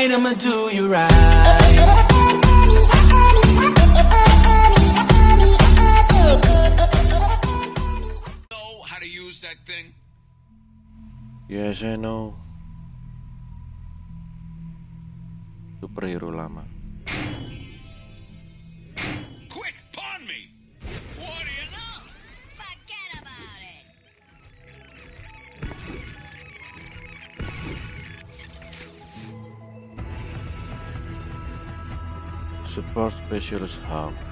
right, I'ma do you right. Know how to use that thing? Yes, I know. Superhero lama. Quick, pawn me! What do you know? Forget about it. Support Specialist Hulk.